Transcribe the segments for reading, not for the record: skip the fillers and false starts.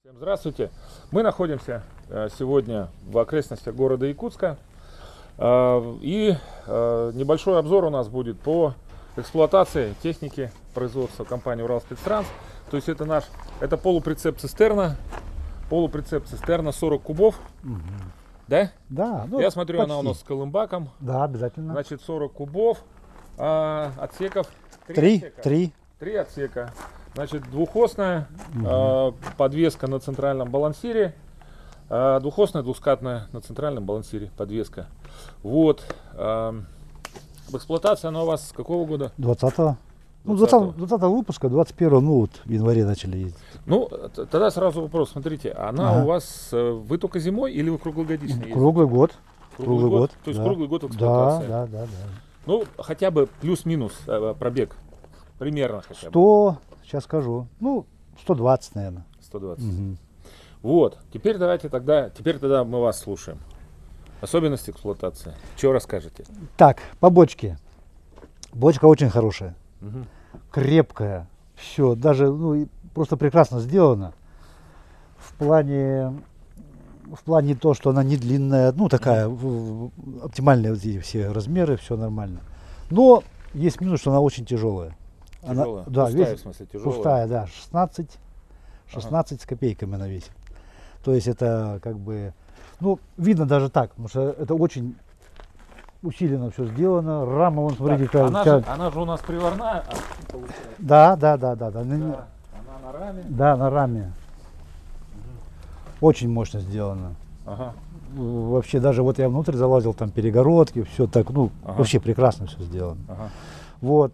Здравствуйте! Мы находимся сегодня в окрестностях города Якутска. И небольшой обзор у нас будет по эксплуатации техники производства компании Уралспецтранс. То есть это полуприцеп-цистерна. Полуприцеп-цистерна 40 кубов. Угу. Да? Да. Ну, я смотрю, почти. она у нас с колымбаком. Да, обязательно. Значит, 40 кубов. Отсеков. Три отсека. Значит, двухосная подвеска на центральном балансире. Двухосная, двускатная на центральном балансире подвеска. Вот. В эксплуатации она у вас с какого года? 20-го. Ну, 20-го выпуска, 21-го, ну вот в январе начали ездить. Ну, тогда сразу вопрос, смотрите, она у вас, вы только зимой или вы круглогодично ездите? Круглый год. Круглый год? То есть да. круглый год в эксплуатации? Да. Ну, хотя бы плюс-минус пробег. Примерно хотя бы. 100, сейчас скажу, ну, 120, наверное. 120. Угу. Вот, теперь тогда мы вас слушаем. Особенности эксплуатации. Чего расскажете? Так, по бочке. Бочка очень хорошая. Угу. Крепкая. Все, даже, ну, просто прекрасно сделано. В плане то, что она не длинная, ну, такая, оптимальные вот эти все размеры, все нормально. Но есть минус, что она очень тяжелая. Тяжелая? Да, пустая, в смысле, тяжелая? Пустая, да, 16 с копейками она весит. То есть это как бы, ну, видно даже так, потому что это очень усиленно все сделано. Рама, вон, смотрите, так, она же у нас приварная, получается. Да. Она на раме. Да, на раме. Очень мощно сделано. Ага. Вообще даже вот я внутрь залазил, там перегородки, все так, ну, вообще прекрасно все сделано. Ага. Вот.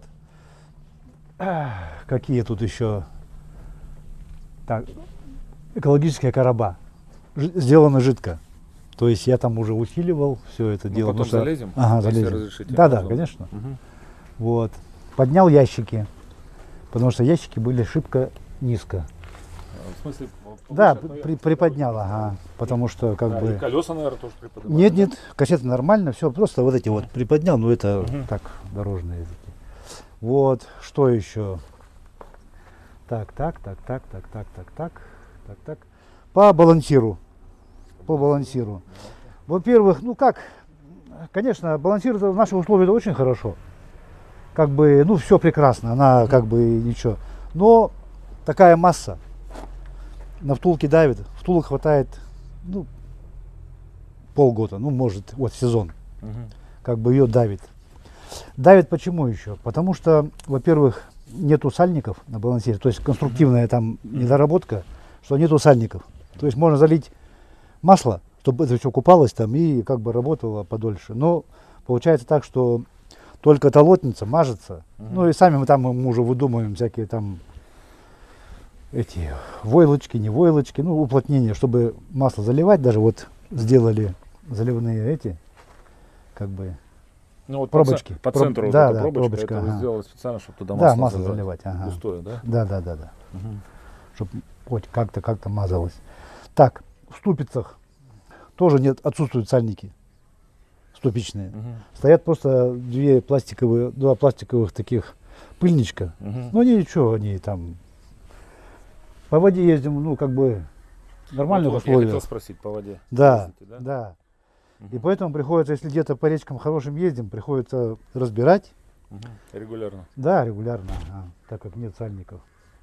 Какие тут еще? Так, экологическая короба. Сделано жидко. То есть я там уже усиливал все это дело. Потом залезем? Ага, если залезем. разрешите. Да, конечно. Угу. Вот. Поднял ящики, потому что ящики были шибко низко. В смысле? Да, приподнял, ага. Потому что как бы... И колеса, наверное, тоже приподнимали. Нет, кассеты нормально, все, просто вот эти вот приподнял, но это так, дорожные языки. Вот, что еще? Так. По балансиру. Во-первых, ну как, конечно, балансир в наших условиях очень хорошо. Как бы, ну все прекрасно, она как бы ничего. Но такая масса. На втулке давит, втулок хватает, ну, полгода, ну может, вот сезон. Как бы ее давит. Давит почему еще? Потому что, во-первых, нету сальников на балансире, то есть конструктивная там недоработка, что нету сальников. То есть можно залить масло, чтобы это все купалось там и как бы работало подольше. Но получается так, что только толотница, мажется. Ну и сами мы уже выдумываем всякие там эти войлочки, не войлочки, ну уплотнения, чтобы масло заливать. Даже вот сделали заливные эти, как бы, ну, вот пробочки. По центру да, вот эта пробочка, это вы сделали специально, чтобы туда масло заливать. Густое, да? Да. Чтобы хоть как-то мазалось. Так, в ступицах тоже отсутствуют сальники ступичные. Стоят просто два пластиковых таких пыльничка. Но они ничего, они там по воде ездим, ну как бы нормальных условиях. Я хотел спросить, по воде. Да. И поэтому приходится, если где-то по речкам хорошим ездим, приходится разбирать. Регулярно. Да, регулярно, так как нет сальников.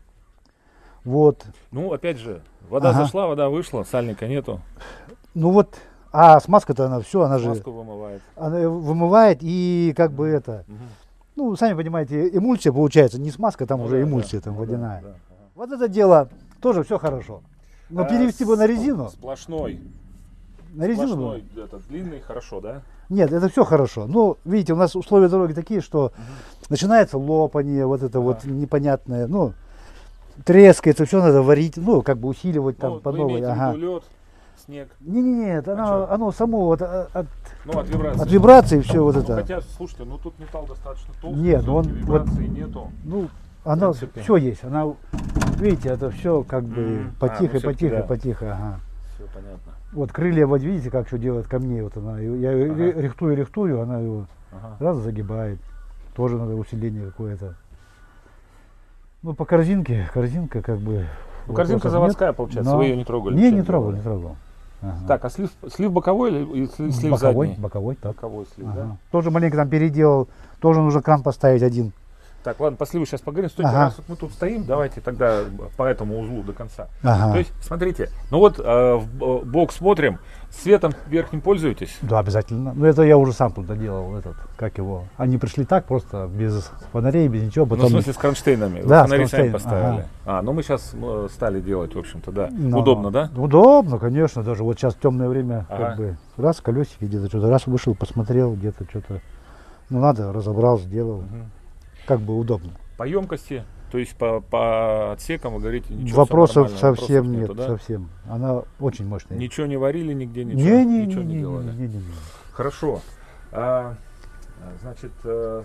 Вот. Ну, опять же, вода зашла, вода вышла, сальника нету. Ну вот, а смазка-то она все, она Смазку же... вымывает. Она вымывает и как бы это... Ну, сами понимаете, эмульсия получается, не смазка, там уже эмульсия там водяная. Да. Вот это дело тоже все хорошо. Но перевести бы на резину... Сплошной. На резину Сплошной, длинный, хорошо, да? Нет, это все хорошо. Ну, видите, у нас условия дороги такие, что начинается лопание, вот это вот непонятное, ну, трескается, все надо варить, ну, как бы усиливать там по новой. Вы имеете в виду лед, снег? Нет, оно само вот от вибрации. Вибрации все вот это. Хотя, слушайте, ну тут металл достаточно толстый, нет, вибрации нету. Ну, оно все есть, она, видите, это все как бы потихо. Все понятно. Вот крылья, вот видите, как что делает камней, вот она, я рихтую, она его раз загибает, тоже надо усиление какое-то. Ну, по корзинка как бы Ну, корзинка вопросов заводская, нет, получается, но- вы ее не трогали? Не, ничего не трогал, делали? не трогал. Ага. Так, а слив боковой или слив боковой, задний? боковой, так. Боковой слив, Ага. да? Тоже маленько там переделал, тоже нужно кран поставить один. Так, ладно, по сливу сейчас поговорим. Стойте, Ага. раз вот мы тут стоим, давайте тогда по этому узлу до конца. Ага. То есть, смотрите, ну вот в бок смотрим, светом верхним пользуетесь? Да, обязательно. Ну, это я уже сам туда делал, этот, как его. Они пришли так, просто без фонарей, без ничего. Ну, Потом... в смысле, с кронштейнами. Вы Да, с фонари сами кронштейн, поставили. Ну мы сейчас стали делать, в общем-то, да. Но- Удобно, да? Удобно, конечно, даже вот сейчас темное время, Ага. как бы, раз колесики где-то что-то, раз вышел, посмотрел, где-то что-то, ну, надо, разобрал, сделал, как бы удобно. По емкости, то есть по отсекам, вы говорите, ничего всё Вопросов нормально, совсем вопросов нет, нету, да? совсем. Она очень мощная. Ничего не варили нигде, ничего Не-не-не, не делали. Хорошо. Значит,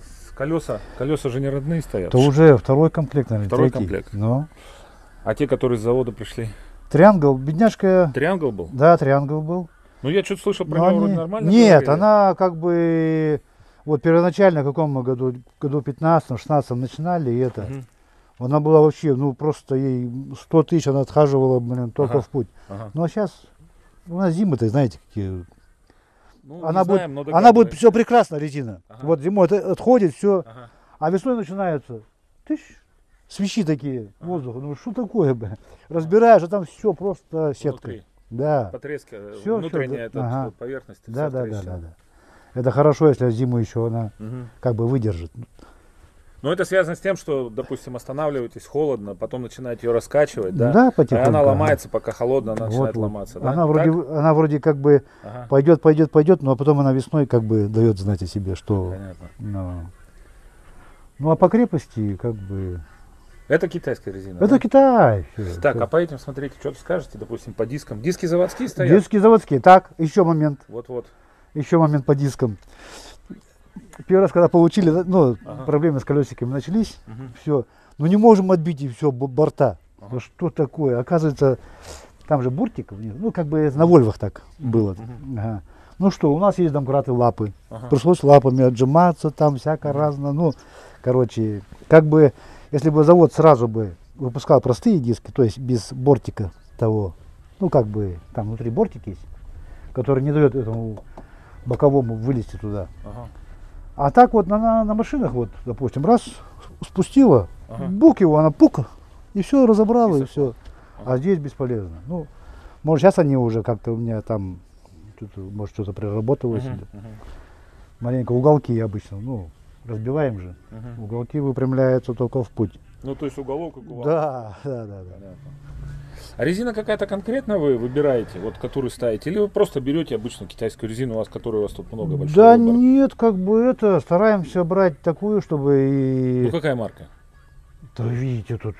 колеса же не родные стоят. Это уже второй комплект, наверное, Второй третий. комплект. Ну, А те, которые с завода пришли? Триангл, бедняжка, Триангл был? да, Триангл был. Ну я что-то слышал про Но него они- вроде нормально. Нет, говорили. она как бы, вот первоначально в каком мы году, 15-16 начинали, и это, Мгм. она была вообще, ну просто ей 100 тысяч она отхаживала, блин, только Ага. в путь. Ага. Ну а сейчас, у нас зимы-то, знаете, какие. Ну, Она не будет, знаем, но она будет догадываемся. все прекрасно, резина. Ага. Вот зимой это отходит, все, Ага. а весной начинается, свищи такие, воздух. Ну что такое, бля? Разбираешь, а там все просто сетка. Внутри. Да. Потреск, Всё, внутренняя всё, да. Ага. поверхность. Да, вся да, да, трещина. да, да. Это хорошо, если зиму еще она Мгм. как бы выдержит. Но это связано с тем, что, допустим, останавливаетесь холодно, потом начинаете ее раскачивать, да? Да, А потихоньку. она ага. ломается, пока холодно, она Вот, начинает вот. ломаться, да? Она вроде как бы Ага. пойдет, но потом она весной как бы дает знать о себе, что. Понятно. Ну а по крепости как бы. Это китайская резина. Это да? Китай. всё. Так, а по этим, смотрите, что-то скажете, допустим, по дискам. Диски заводские стоят? Диски заводские. Так, еще момент. Вот-вот. Еще момент по дискам. Первый раз, когда получили, ну, Ага. проблемы с колесиками начались, Мгм. все. Ну не можем отбить и все, борта. Ага. Ну что такое? Оказывается, там же буртик, ну как бы на Вольвах так было. Ага. Ну что, у нас есть домкраты лапы. Ага. Пришлось лапами отжиматься, там всяко разно. Ну, короче, как бы, если бы завод сразу бы выпускал простые диски, то есть без бортика того, ну как бы, там внутри бортик есть, который не дает этому боковому вылезти туда. Ага. А так вот на машинах, вот, допустим, раз спустила, Ага. бук его, она пук, и все разобрала, И и все. Ага. А здесь бесполезно. Ну, может, сейчас они уже как-то у меня там, может, что-то приработалось. Мгм. или Мгм. маленько уголки обычно, ну, разбиваем же. Мгм. Уголки выпрямляются только в путь. Ну, то есть уголок и уголок. Да. Понятно. А резина какая-то конкретно вы выбираете, вот которую ставите, или вы просто берете обычную китайскую резину, у вас тут много большой Да выбор? нет, как бы это, стараемся брать такую, чтобы и... Ну какая марка? Да видите, тут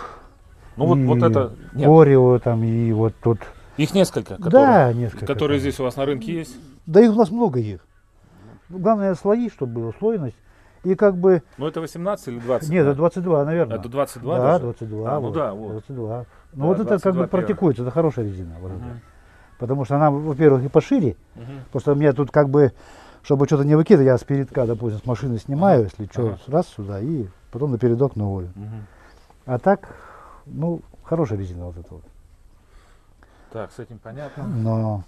Ну вот это. Нет, Орео там, и вот тут... их несколько, Да, несколько. которые там. здесь у вас на рынке есть. Да их у нас много их. Ну, главное слои, чтобы была слойность. И как бы... Ну это 18 или 20? Нет, да? это 22, наверное. Это 22 Да, даже? 22. А, ну да, вот. 22. Ну Да, вот это как 22 бы практикуется, это хорошая резина. Вот это. Мгм. Потому что она, во-первых, и пошире. Мгм. Просто у меня тут как бы, чтобы что-то не выкидывать, я с передка, допустим, с машины снимаю, если что, Ага. раз сюда, и потом на передок новую. Мгм. А так, ну, хорошая резина вот эта вот. Так, с этим понятно. Но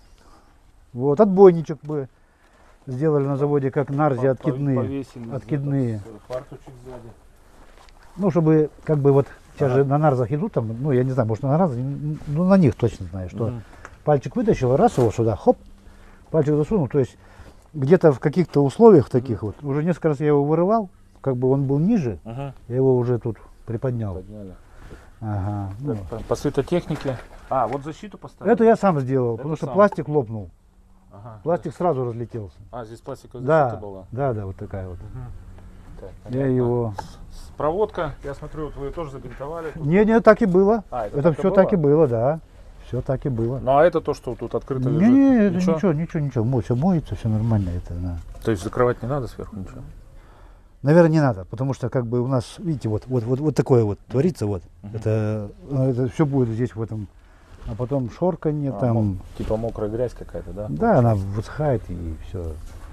вот отбойничек бы сделали на заводе, как нарзи откидные. Повесили, откидные. фарточек сзади. Ну, чтобы как бы вот сейчас Ага. же на нарзах идут там, ну, я не знаю, может на нарзах, ну, на них точно знаю, что Мгм. пальчик вытащил, раз его сюда, хоп, пальчик засунул, то есть где-то в каких-то условиях таких вот, уже несколько раз я его вырывал, как бы он был ниже, Ага. я его уже тут приподнял. Подняли. Ага. ну. Так, по светотехнике. А, вот защиту поставили. Это я сам сделал, Это потому что сам. пластик лопнул, Ага. пластик сразу разлетелся. А, здесь пластиковая Да, защита была. да, вот такая вот. Так, Я понятно. его... Проводка, я смотрю, вот вы ее тоже забинтовали. тут. Не, так и было. А, Это так и все было? так и было, да. Все так и было. Ну а это то, что тут открыто лежит? Не, это ничего, все моется, все нормально. Это, да. То есть закрывать не надо сверху ничего? Наверное, не надо, потому что как бы у нас, видите, вот такое вот творится, вот. Это все будет здесь в этом. А потом шорканье А, там. Типа мокрая грязь какая-то, да? Да, она высыхает и все.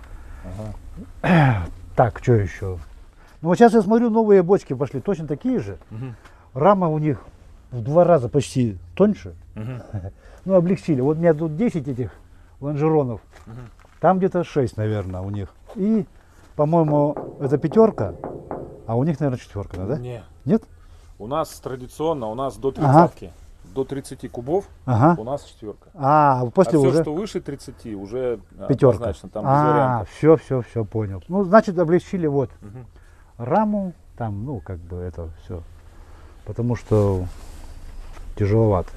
Ага. Так, что еще? Ну вот сейчас я смотрю, новые бочки пошли, точно такие же. Мгм. Рама у них в 2 раза почти тоньше. Мгм. Ну, облегчили. Вот у меня тут 10 этих лонжеронов. Мгм. Там где-то 6, наверное, у них. И, по-моему, это 5, а у них, наверное, 4, да? Не. Нет? У нас традиционно, у нас до Ага. 30, до 30 кубов Ага. у нас 4. А, после А все, уже что выше 30, уже 5. однозначно, там без вариантов. все, понял. Ну, значит, облегчили вот Мгм. раму, там, ну, как бы это все. Потому что тяжеловато.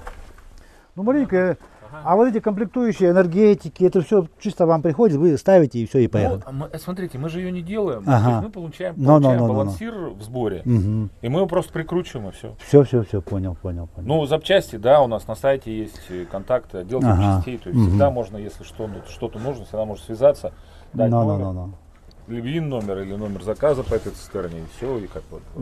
Ну, маленькая. Ага. А вот эти комплектующие, энергетики, это все чисто вам приходит, вы ставите и все, и поехали. Ну, смотрите, мы же ее не делаем. Ага. То есть мы получаем, Но. балансир в сборе, и мы его просто прикручиваем, и все. Все, понял. Ну, запчасти, да, у нас на сайте есть контакты, отдел запчастей, то есть Мгм. всегда можно, если что-то нужно, всегда можно связаться, дать номер, Ну. либо номер или номер заказа по этой цистерне, и все, и как вот.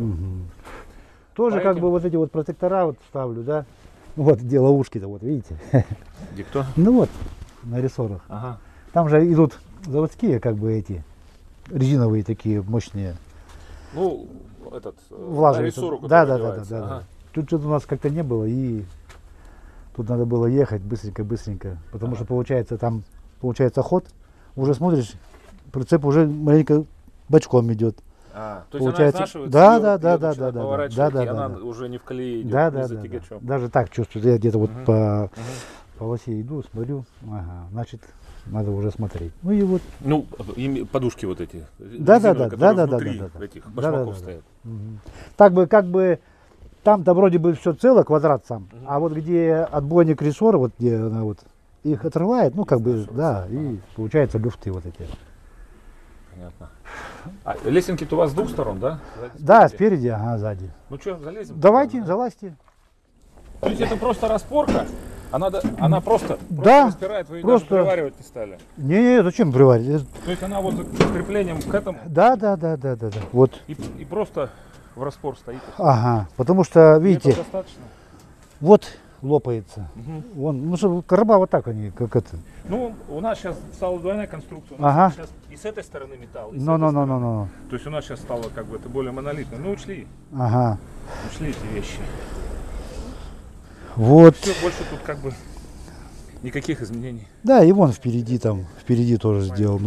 Тоже По как этим- бы вот эти вот протектора вот ставлю, да. Вот где ловушки-то, вот видите. Где кто? Ну вот, на рессорах. Ага. Там же идут заводские как бы эти резиновые такие мощные. Ну, этот, Влаживаются. рессору, Да. который одевается. Ага. Тут что-то у нас как-то не было, и тут надо было ехать быстренько, потому что получается ход, уже смотришь, прицеп уже маленько бочком идет. То есть Получается- она изнашивается, Да, её- да, её да, начинает да, поворачивать, да, и да, она да. уже не в колее идет, Да, не да, за да, тягачом. да. Даже так чувствую, я где-то вот Мгм. по полосе иду, смотрю, ага, значит, надо уже смотреть. Ну и вот. Ну, подушки вот эти. Да, резиновые, которые да, внутри да. этих Да, башмаков да. стоят. Так бы, как бы, там-то вроде бы все цело, квадрат сам, а вот где отбойник рессора, вот где она вот их отрывает, ну как бы, да, и получается люфты вот эти. Понятно. А лесенки-то у вас с двух сторон, да? Да, Спереди? спереди, ага, сзади. Ну что, залезем? Давайте, залазьте. То есть это просто распорка? Она просто Да, распирает, вы ее просто- даже приваривать не стали. Не, зачем приварить? То есть она вот с креплением к этому Да. Вот. и просто в распор стоит. Ага, потому что, видите, Этого достаточно? вот лопается. Мгм. Вон, ну что, короба вот так они, как это. Ну, у нас сейчас стала двойная конструкция. У нас Ага. сейчас и с этой стороны металл, и с Ну. этой стороны. То есть у нас сейчас стало как бы это более монолитно. Ну, учли Ага. эти вещи. Вот. Все, больше тут как бы никаких изменений. Да, и вон впереди тоже сделал.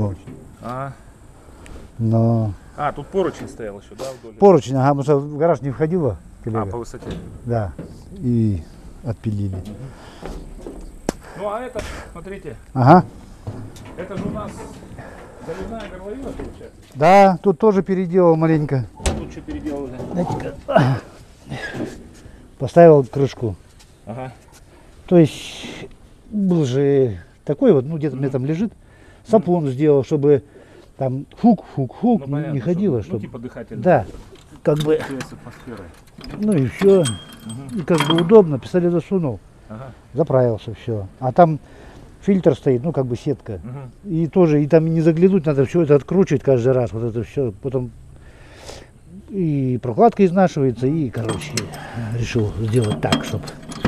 Но Тут поручень стоял еще, да, вдоль? поручень, ага, потому что в гараж не входила телега. по высоте. Да. И отпилили. Ну, а это, смотрите, Ага. это же у нас заливная горловина получается. Да, тут тоже переделал маленько. Тут что переделали? Поставил крышку. Ага. То есть был же такой вот, ну где-то у меня там лежит. Сапун сделал, чтобы там хук, Ну, понятно, не ходило, Ну, чтобы. типа дыхательный. Да, как бы, Связь с атмосферой. ну и все. И как бы удобно, пистолет засунул, Ага. заправился, все. А там фильтр стоит, ну как бы сетка. Угу. И тоже, и там не заглянуть, надо все это откручивать каждый раз, вот это все. Потом и прокладка изнашивается, и, короче, решил сделать так, чтобы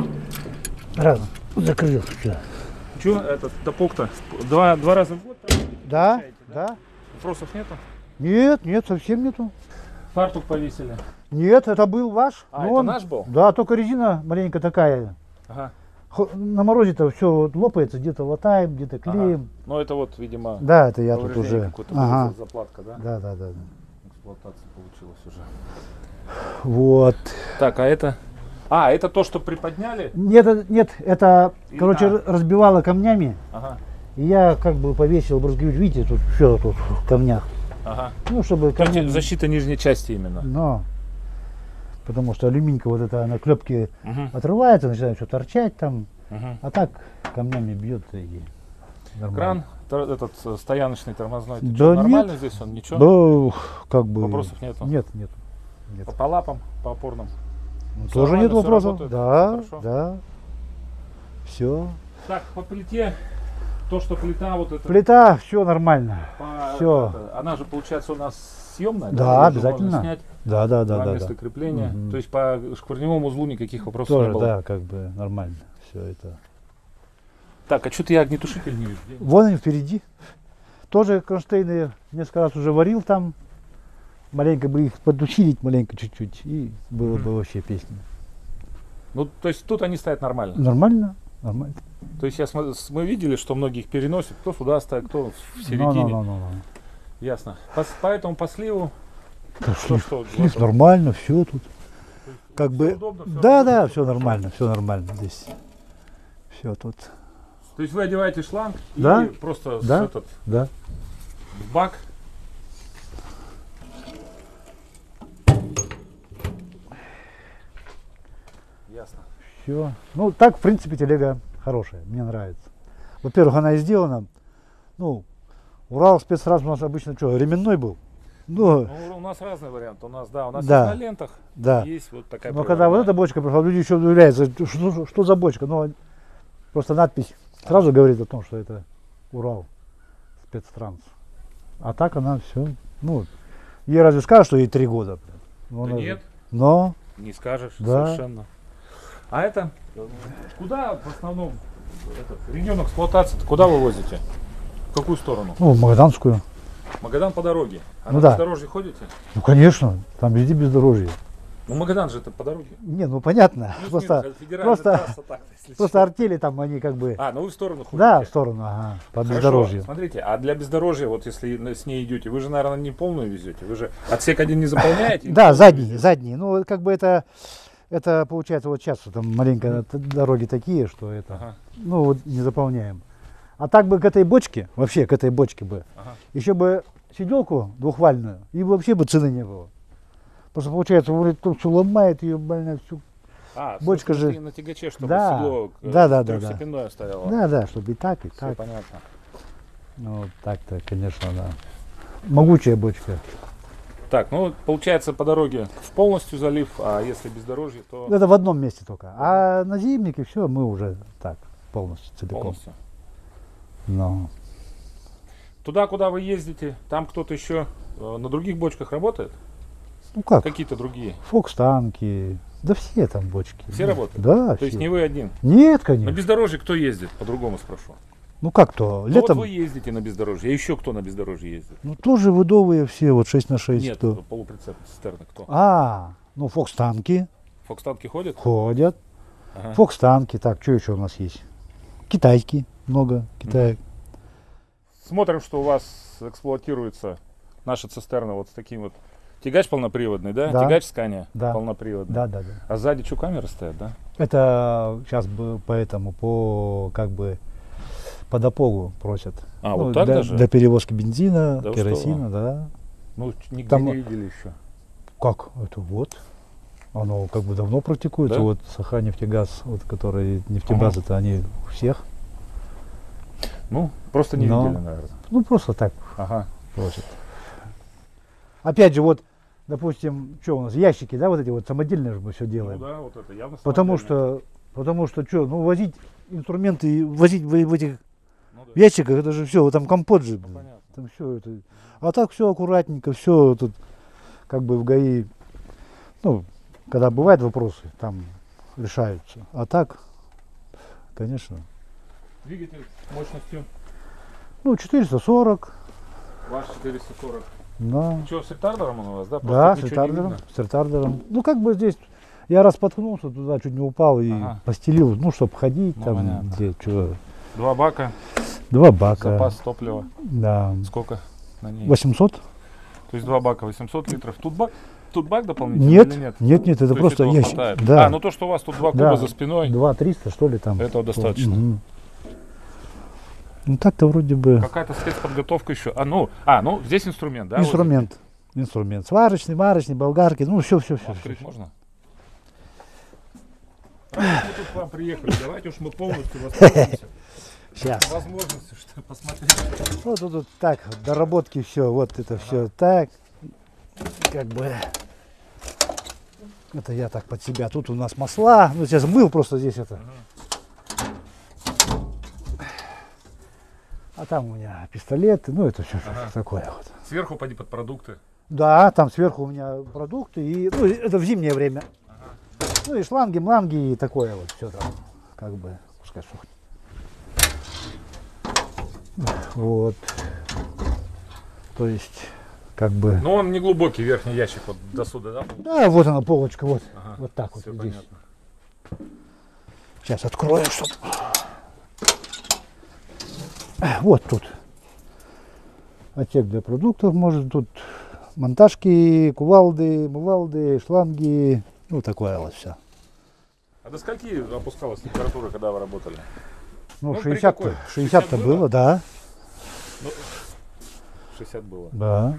закрыл все. Че, этот топок-то два раза в год? Да, получаете, да. Вопросов нету? Нет, совсем нету. Фартук повесили. Нет, это был ваш. А, но это он- наш был? Да, только резина маленько такая. Ага. На морозе-то все вот лопается, где-то латаем, где-то клеим. Ну, это вот, видимо, Да, это я тут повреждение уже. какое-то Ага. было, заплатка, да? Да. Эксплуатация получилась уже. Вот. Так, а это? Это то, что приподняли? Нет, это, И- короче, разбивало камнями. Ага. И я как бы повесил брызговик, видите, тут все тут в камнях. Ага. Ну, чтобы То есть камнями. защита нижней части именно. Но. Потому что алюминька вот это, она клепки Угу. отрывается, начинает все торчать там. Угу. А так камнями бьет и нормально. Кран, этот стояночный тормозной. Да Чё, нормально нет. здесь он? Ничего? Да, как бы. Вопросов нету? Нет. По лапам, по опорным. Ну, Всё тоже нормально, нет всё вопросов. работает, Да, всё хорошо. да. Все. Так, по плите, то, что плита вот эта, Плита, все нормально. Всё. она же получается у нас съемная, Да, её же обязательно. можно снять, Да. два места крепления. Мгм. То есть по шкварневому узлу никаких вопросов не Тоже, было. да, как бы нормально. Все это. Так, а что-то я огнетушитель не вижу. Где? Вон они впереди. Тоже кронштейны несколько раз уже варил там. Маленько бы их подучилить, маленько чуть-чуть. И было бы вообще песня. Ну, то есть тут они стоят нормально. Нормально, нормально. То есть мы видели, что многих переносят, кто сюда ставит, кто в середине. Ну. Ясно. Поэтому по сливу, Да, слив вот, нормально, все тут. Как всё бы, удобно, всё да, работает, все нормально здесь. Все тут. То есть вы одеваете шланг Да. и просто Да. Да. в бак. Ясно. Все. Ну, так, в принципе, телега хорошая, мне нравится. Во-первых, она и сделана, ну, Урал спецраз у нас обычно что, ременной был? Ну, Ну, у нас разные варианты. У нас, да, Да. на лентах да. есть вот такая. Но когда вот эта бочка пришла, люди еще удивляются, что за бочка? Ну, просто надпись сразу говорит о том, что это Урал спецтранс. А так она все, ну, ей разве скажешь, что ей 3 года? Блин. Ну, Да она нет, же- Но, не скажешь, Да. совершенно. А это куда в основном регион эксплуатации? Куда вы возите? В какую сторону? ну, в Магаданскую. Магадан по дороге. А Ну на да. бездорожье ходите? Ну, конечно, там везде бездорожье. Ну Магадан же это по дороге. Не, ну понятно. Плюс-минус, Просто, это федеральная просто- трасса, так, если просто честно. артели там, они как бы, А, ну вы в сторону ходите. да, в сторону, ага, по Хорошо, бездорожью. смотрите, а для бездорожья, вот если с ней идете, вы же, наверное, не полную везете, вы же отсек один не заполняете? Да, задние. Ну, как бы это получается вот сейчас там маленько дороги такие, что это, Ага, ну, вот не заполняем. А так бы к этой бочке, вообще к этой бочке бы, ага. еще бы сиделку двухвальную, и вообще бы цены не было. Просто получается, вот тут все ломает ее, больно, всю. А, Бочка в смысле, же- на тягаче, чтобы Да, седло да. трехстепенное стояло. Да, чтобы и так, и Все так. понятно. Ну, вот так-то, конечно, да. Могучая бочка. Так, ну получается по дороге в полностью залив, а если бездорожье, то Это в одном месте только. А на зимнике все, мы уже так, полностью, целиком. полностью. Но. Туда, куда вы ездите, там кто-то еще на других бочках работает? Ну как, Какие-то другие? фокс-танки, да все там бочки. Все работают? Да, То все. есть не вы один? Нет, На конечно. бездорожье кто ездит? По-другому спрошу. Ну как то, Ну, летом, вот вы ездите на бездорожье, а еще кто на бездорожье ездит? ну тоже выдовые все, вот 6х6. Нет, кто. полуприцеп, цистерны кто? Ну фокс-танки Фокстанки ходят? ходят. Ага. Фокс-танки, так, что еще у нас есть? Китайские, много китаек. Смотрим, что у вас эксплуатируется наша цистерна вот с таким вот. Тягач полноприводный, да? Да. Тягач Скания Да. полноприводный. Да. А сзади что, камеры стоят, да? Это сейчас бы поэтому по как бы по допогу просят. А, вот так для, даже? для перевозки бензина, Да вы керосина, да. Ну, нигде Там- не видели еще. Как? Это вот. Оно как бы давно практикуется. Да? Вот Саханефтегаз, вот которые нефтебазы-то они у всех. Ну, просто не Но- видели, наверное. Ну просто так Ага. просят. Опять же, вот, допустим, что у нас, ящики, да, вот эти вот самодельные же мы все Ну делаем. да, вот это явно Потому самодельное. что что, ну возить инструменты, и возить в этих Ну да, ящиках, это же все, там компот же, ну, блин. понятно. Там все это. А так все аккуратненько, все тут как бы в ГАИ, ну, когда бывают вопросы, там решаются. А так, конечно, Двигатель мощностью ну, 440, ваш 440. да. Что, с ретардером он у вас, да? Да, Просто с ничего не ретардером, видно? с ретардером. Ну, как бы здесь, я раз споткнулся туда, чуть не упал и Ага. постелил, ну, чтобы ходить, Ну, там, понятно. где, что, 2 бака, 2 бака, запас топлива. да, Сколько на ней? 800? То есть 2 бака, 800 литров. Тут бак дополнительный Нет, или нет? нет, это То есть просто этого ящик, хватает? да, А, ну то, что у вас тут 2 Да. куба за спиной, 2 300, что ли, там. этого достаточно. Мгм. Ну, так-то вроде бы. Какая-то спецподготовка еще. Ну здесь инструмент, да? Инструмент. Сварочный, марочный, болгарки, ну все. Открыть можно? Мы тут к вам приехали, давайте уж мы полностью воспользуемся Сейчас. возможностью, что посмотреть. Вот тут так, доработки все, вот это все так. Как бы. Это я так под себя. Тут у нас масла. Ну, сейчас мыл просто здесь это. А там у меня пистолеты, ну это все Ага. такое вот. Сверху поди под продукты. Да, там сверху у меня продукты, и, ну, это в зимнее время. Ну и шланги, мланги и такое вот все там, как бы, пускай сохнет. Вот. То есть, как бы, Но он не глубокий верхний ящик вот до сюда, да? да, вот она полочка, вот, Ага, вот так вот всё здесь. понятно. Сейчас открою, чтоб. Вот тут отсек для продуктов, может тут монтажки, кувалды, мувалды, шланги, ну такое вот все. А до скольки опускалась температура, когда вы работали? Ну, Ну, 60-то 60 было, было? да. Ну, 60 было. Да.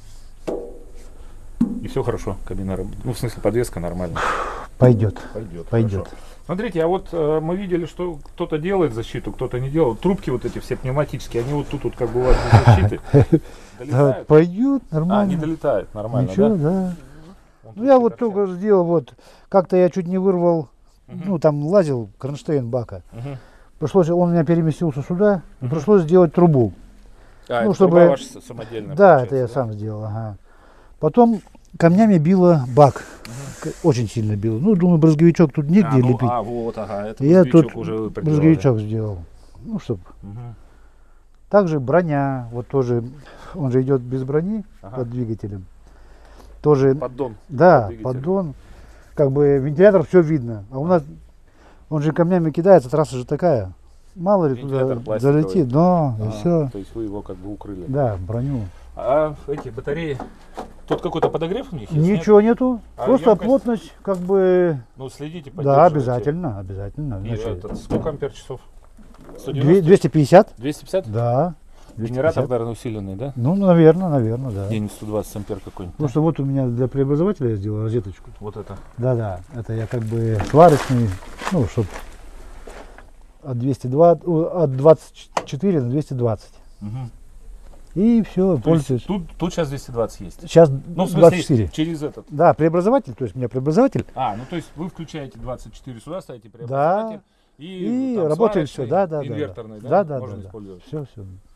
И все хорошо, кабина работает. Ну, в смысле, подвеска нормально. Пойдет. Пойдет. Пойдет. Хорошо. Смотрите, а вот мы видели, что кто-то делает защиту, кто-то не делает. Трубки вот эти все пневматические, они вот тут вот как бы у вас без защиты. Да, Долетают? пойдет А, не нормально. долетает, нормально, Ничего, да? да. Вон Ну тут я вот торчат. только сделал, вот как-то я чуть не вырвал, Мгм. ну там лазил кронштейн бака. Мгм. Пришлось, он у меня переместился сюда, Мгм. пришлось сделать трубу. А, Ну, это чтобы- труба ваша самодельная, Да, получается, это я сам сделал. Ага. Потом камнями било бак. Очень сильно било. Ну, думаю, брызговичок тут негде А, ну, лепить. а, вот, ага, это Я брызговичок тут уже вы приделали. брызговичок сделал. Ну, чтоб. Мгм. Также броня, вот тоже, он же идет без брони Ага. под двигателем. Тоже, Поддон. да, двигателя. поддон, как бы вентилятор все видно. А у нас, он же камнями кидается, трасса же такая. Мало ли Вентилятор туда пластиковый. залетит, но и А, все. То есть вы его как бы укрыли. Да, броню. А эти батареи, тут какой-то подогрев у них есть? нет? Ничего нету, А просто емкость? плотность как бы, Ну, следите, да, поддерживайте. обязательно, обязательно. И Значит, этот, сколько ампер часов? 190? 250? 250? Да. Генератор, 250. наверное, усиленный, да? Ну, наверное, да. Не 120 ампер какой-нибудь. Потому что вот у меня для преобразователя я сделал розеточку. Вот это. Да, это я как бы сварочный, ну, чтоб от 220, от 24 на 220. Мгм. И все, То есть пользуюсь. тут сейчас 220 есть. Сейчас Ну, в смысле, 24. через этот. Да, преобразователь, то есть у меня преобразователь. А, ну то есть вы включаете 24 сюда, ставите преобразователь. И, И там работает сварочный, все, да. инверторный, да? Да, Можно да. использовать. Все.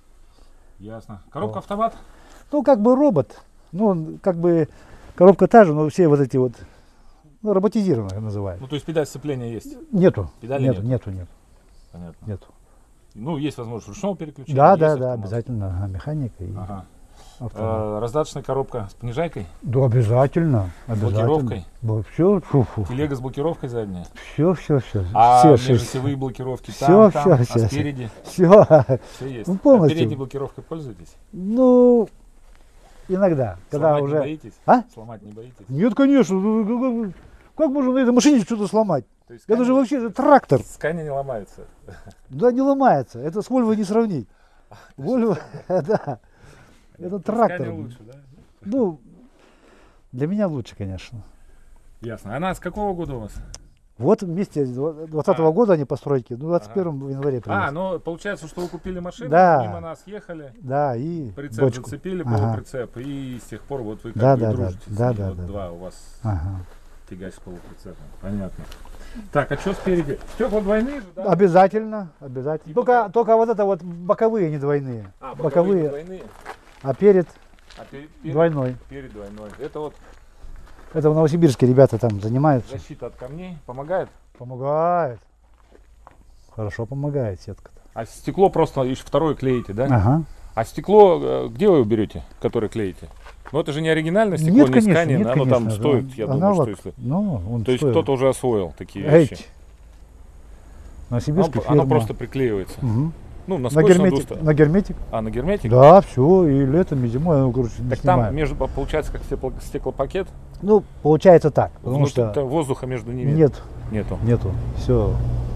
Ясно. Коробка О. автомат? Ну, как бы робот. Ну, он как бы коробка та же, но все вот эти вот, ну, роботизированные называют. Ну, то есть педаль сцепления есть. Нету. Педали Нету. Понятно. Нету. Ну, есть возможность ручного переключения. Да, есть да, автомат. обязательно. Ага, механика и Ага. автомат. Раздаточная коробка с понижайкой, Да, обязательно. блокировкой? Все, телега с блокировкой задняя. все. А Все. межосевые блокировки Всё, там, всё, а всё. спереди Все. все есть. Ну, А полностью. передней блокировкой пользуетесь? Ну, иногда, когда Сломать уже. не боитесь? А? Сломать не боитесь? Нет, конечно. Как можно на этой машине что-то сломать? То есть Это же Scania- вообще трактор. Scania не ломается. Да, не ломается. Это с Вольво не сравнить. Вольво, да. Это Scania трактор. лучше, да? Ну, для меня лучше, конечно. Ясно. Она с какого года у вас? Вот вместе с 2020 года они постройки, ну, 21 января А, приехали. ну получается, что вы купили машину, Да. мимо нас ехали, Да, и прицеп бочку. зацепили, Ага. полуприцеп, и с тех пор вот вы как Да, бы да, дружите. да, с да, ней. да, Вот да. два у вас Ага. тягач с полуприцепом. Понятно. Так, а что спереди? Стекла двойные же, да? Обязательно. И Только вот это вот боковые не двойные. А, боковые, двойные. а перед А перед двойной. двойной. Это вот Это в Новосибирске ребята там занимаются. защита от камней помогает. Помогает. Хорошо помогает сетка-то. А стекло просто еще второе клеите, да? Ага. А стекло, где вы его берете, которое клеите? Ну это же не оригинальное стекло, Нет, не конечно, Scania, нет, оно там конечно, стоит, да. я думаю, Аналог, что если... Ну, он То есть стоит. кто-то уже освоил такие вещи. Эй, Новосибирская Оно фирма. просто приклеивается. Мгм. Ну, на На скотч герметик. надусто. На герметик. А, на герметик? Да, все, и летом, и зимой, ну, короче, не Так там снимаю. между, получается, как стеклопакет, Ну, получается так, потому внутри что воздуха между ними нет, нету. нету. Все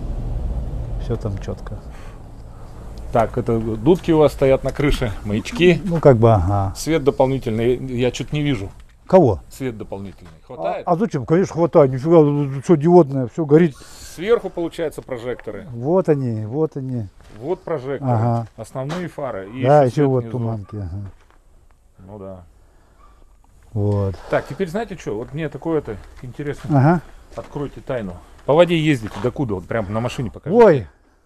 там четко. Так, это дудки у вас стоят на крыше, маячки, Ну, как бы, ага. свет дополнительный, я что-то не вижу. Кого? Свет дополнительный. Хватает? А зачем? Конечно, хватает. Нифига, все диодное, все горит. Сверху, получается, прожекторы. Вот они, вот они. Вот прожекторы. Ага. Основные фары. И Да, свет еще вот внизу. туманки. Ага. Ну да. Вот. Так, теперь знаете что? Вот мне такое-то интересно. Ага. Откройте тайну. По воде ездите докуда? Вот прям на машине покажите. Ой.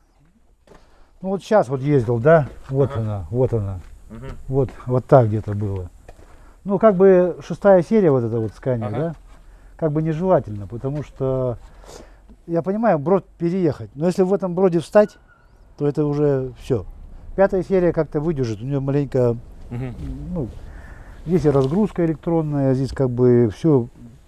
Ну вот сейчас вот ездил, да? Вот Ага. она, вот она. Мгм. Вот так где-то было. Ну, как бы 6-я серия вот эта вот Scania, Ага. да? Как бы нежелательно, потому что я понимаю, брод переехать. Но если в этом броде встать, то это уже все. 5-я серия как-то выдержит. У нее маленько, Мгм. ну, здесь и разгрузка электронная, здесь как бы все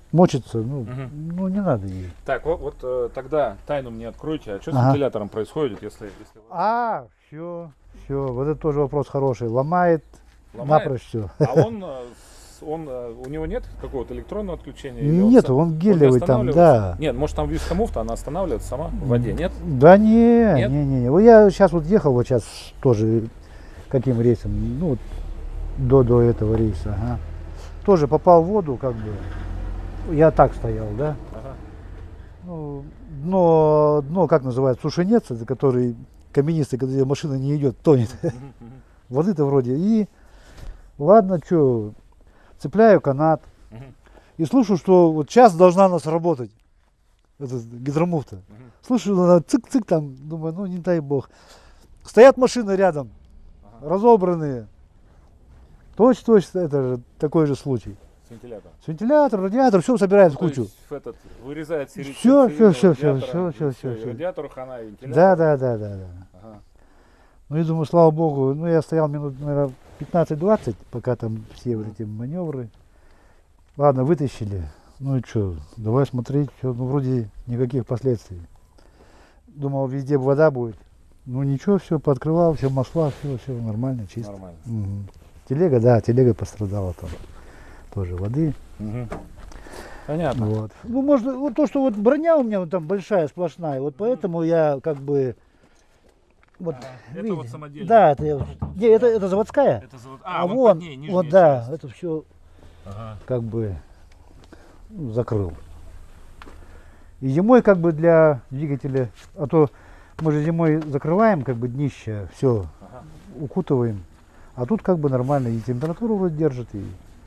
мочится, ну, Мгм. ну не надо ей. Так, вот, тогда тайну мне откройте. А что с Ага. вентилятором происходит, если Все, вот это тоже вопрос хороший. Ломает, ломает? напрочь все. А у него нет какого-то электронного отключения? Или Нет, сам- он не гелевый там, останавливается? да. Нет, может там виска муфта, она останавливается сама в воде, нет? Да не, Нет? не. Вот я сейчас вот ехал, вот сейчас тоже каким рейсом, ну вот до этого рейса, ага. Тоже попал в воду, как бы. Я так стоял, да. Ага. Ну, дно, как называется, сушенец, это который каменистый, когда машина не идет, тонет. Мгм, мгм, Воды-то вроде. И ладно, что, цепляю канат. мгм, И слышу, что вот сейчас должна нас работать. Этот гидромуфта. мгм. Слышу, она цик-цик там, думаю, ну не дай бог. Стоят машины рядом, Ага. разобранные. Точно, это же такой же случай. С вентилятором. С вентилятор, радиатор, все собирает в То кучу. есть вырезает Всё, цилиндр всё, всё, радиатора, всё, и всё, и всё. радиатору хана, и вентилятор. Да. Ага. Ну и думаю, слава богу, ну я стоял минут, наверное, 15-20, пока там все вот эти маневры. Ладно, вытащили. Ну и что, давай смотреть, всё, ну вроде никаких последствий. Думал, везде вода будет. Ну ничего, все пооткрывал, все масла, все нормально, чисто. Нормально. Мгм. Телега пострадала там. Тоже воды. Мгм. Понятно. Вот. Ну, может, вот то, что вот броня у меня вот там большая, сплошная, вот поэтому я как бы. Вот, Это видите? вот самодельная. Да, это заводская. Это завод. А вон вон, под ней нижняя вот да, часть. это все Ага. как бы закрыл. И зимой как бы для двигателя, а то мы же зимой закрываем как бы днище, все, Ага. укутываем. А тут как бы нормально и температуру вот держит, и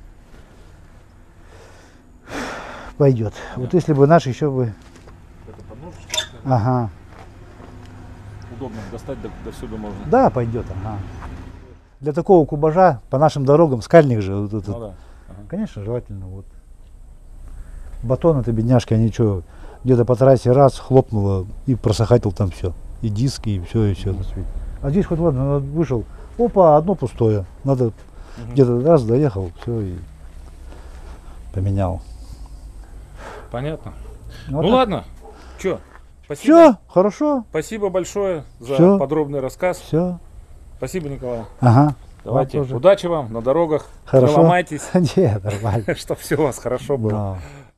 пойдет. Вот если бы наш еще бы, Это подножечка. ага, Удобно достать до сюда можно. да, пойдет, ага. Для такого кубажа по нашим дорогам, скальных же, вот этот, Ну да. Ага. конечно, желательно вот. Батон это бедняжки, они что, где-то по трассе раз хлопнуло и просохатил там все. И диски, и все на свете. А здесь хоть ладно, вышел, опа, одно пустое. Надо Мгм. где-то раз доехал, все и поменял. Понятно. Вот Ну так. ладно. Че? Спасибо. Все, хорошо, Спасибо большое за Всё. подробный рассказ. все. Спасибо, Николай. Ага. Давайте. тоже. Удачи вам на дорогах. Хорошо. Не ломайтесь, Не, нормально. чтобы все у вас хорошо было. Да.